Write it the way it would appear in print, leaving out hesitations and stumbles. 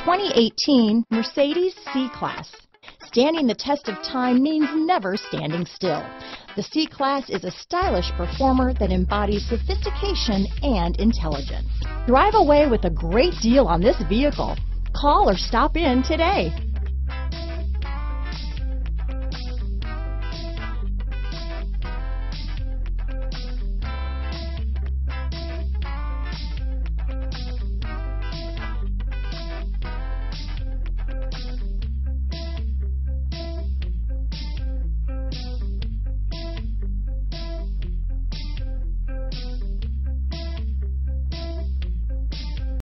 2018 Mercedes C-Class. Standing the test of time means never standing still. The C-Class is a stylish performer that embodies sophistication and intelligence. Drive away with a great deal on this vehicle. Call or stop in today.